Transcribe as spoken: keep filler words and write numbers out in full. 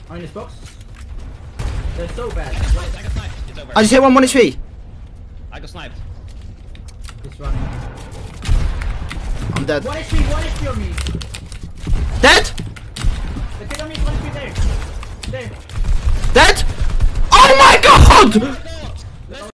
On this box. They're so bad. I got sniped, I got sniped. It's over. I just hit one one H P. I got sniped. Just run. I'm dead. One H P, one H P on me. Dead? The kid on me is one H P there. There. Dead? Oh my god!